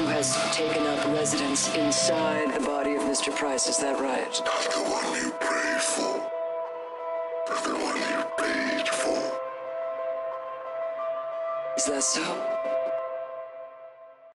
who has taken up residence inside the body of Mr. Price, is that right? Not the one you prayed for, but the one you paid for. Is that so?